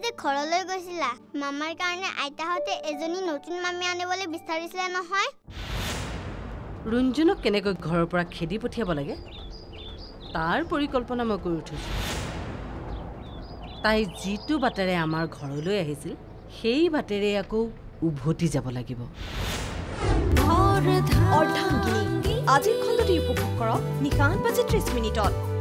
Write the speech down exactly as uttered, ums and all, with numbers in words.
যে ঘৰলৈ গৈছিলা মামাৰ কাৰণে আইতাহঁতে এজনী নতুন মামী আনিবলৈ বিচাৰিছিলে নহয় ৰুঞ্জুনক কেনেকৈ ঘৰৰ পৰা খেদি পঠিয়াব লাগে তাৰ পৰিকল্পনা মই কৰি উঠিছোঁ তাই যিটো বাটেৰে আমাৰ ঘৰলৈ আহিছিল সেই বাটেৰে আকৌ উভতি যাব লাগিব অৰ্ধাংগিনী আজিৰ খণ্ডটি উপভোগ কৰক নিশা আঠ বাজি ত্ৰিশ মিনিটত